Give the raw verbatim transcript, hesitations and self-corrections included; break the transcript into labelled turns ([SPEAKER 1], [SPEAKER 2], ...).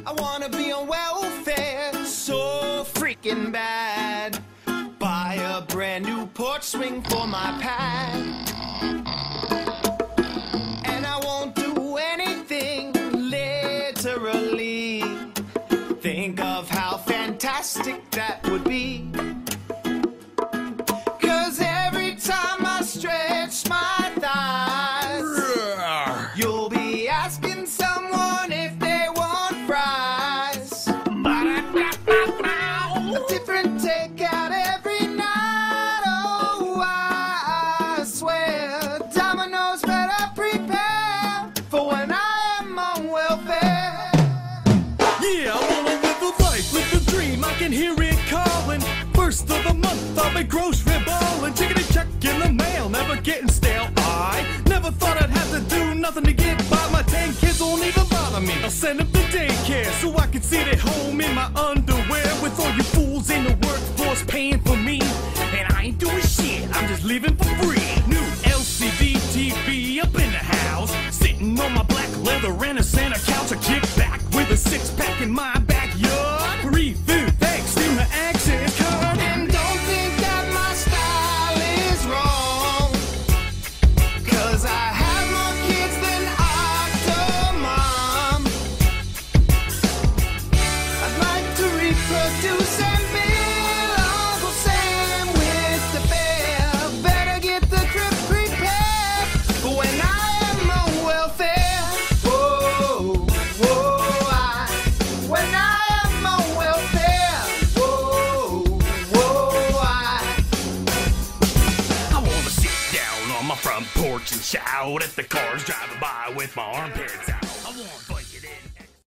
[SPEAKER 1] I wanna be on welfare so freaking bad. Buy a brand new porch swing for my pad. And I won't do anything literally. Think of how fantastic that would be. Cause every time I stretch my thighs, you'll be asking someone if they want fries. A different takeout every night. Oh, I swear Domino's better prepare for when I am on welfare.
[SPEAKER 2] Yeah, I wanna live a life, live a dream, I can hear it calling. First of the month, I'll be grocery balling. Chickity check in the mail, never getting stale. I never thought I'd have to do nothing to get by. My ten kids won't even bother me. I'll send them to daycare so I can sit at home in my underwear with all you fools in the workforce paying for me. And I ain't doing shit, I'm just living for free. New L C D T V up in the house, sitting on my black leather and a Santa couch. I kick back with a six pack in my backyard. Free food thanks to my access card.
[SPEAKER 1] And don't think that my style is wrong, cause I have more kids than Octomom. I'd like to reproduce and build Uncle Sam with the bear. Better get the crib prepared for when I am on welfare. Whoa, whoa, I, when I am on welfare. Whoa, whoa, I.
[SPEAKER 2] I wanna sit down on my front porch and shout at the cars driving by with my armpits out. I want